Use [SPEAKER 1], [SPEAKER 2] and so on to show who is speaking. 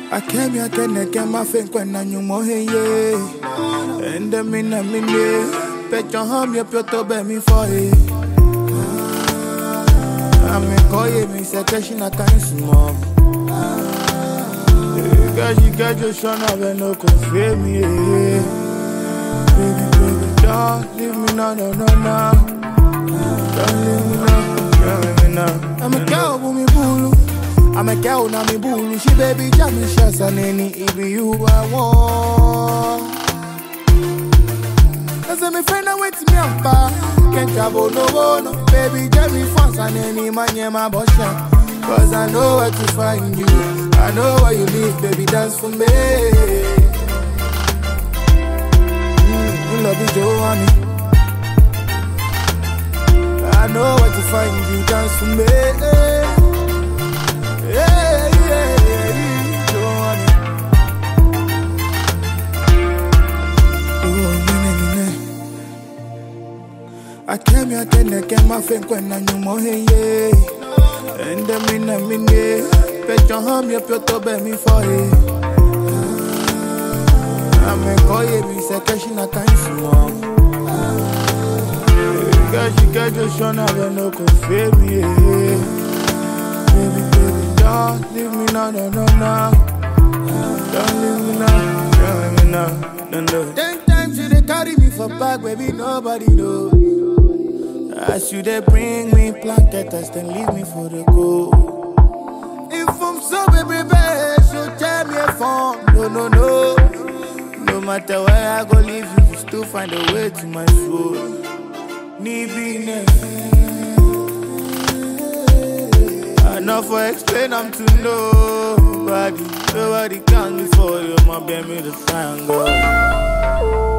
[SPEAKER 1] I came here to my think when I knew more here. And the minute, bet your home, your photo, bet me for it. I may call you, me say, catching a kind small. You got your son, I will no confirm me. Baby, don't leave me now, no. Don't leave me now, I'm a cow, me boo. I'm a cow, now me boo. She baby, jam me shots and any even you I want. As I'm a friend, I wait to me up. Can't travel no, baby, jam me fast and any man, yeah, my boss. Cause I know where to find you. I know where you live, baby, dance for me. Love you, Joanne. I know where to find you, dance for me. Joanne. I came here to get my friend when I knew more, yeah. And the minute, bet your home, your photo, bet me for it. I may call you, me say, catching a kind small. You got your son, I will no confirm me. Baby, don't leave me now, no. Don't leave me now, no. 10 times you they carry me for back, baby, nobody knows. As you they bring me planted, then leave me for the go. If I'm so baby, so tell me a phone. No. No matter where I go, leave you still find a way to my soul. Enough for explain, I'm to nobody. Nobody can before you, my baby, the triangle.